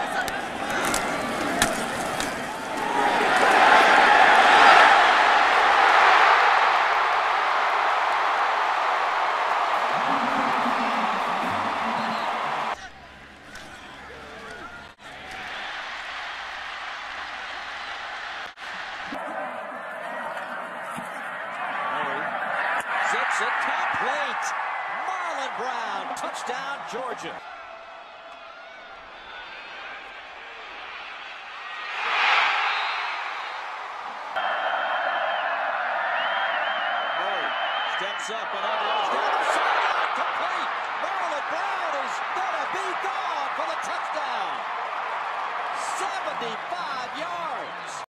Zips it complete. Marlon Brown, touchdown, Georgia. Steps up and unloads down the sideline, complete. Marlon Brown is going to be gone for the touchdown. 75 yards.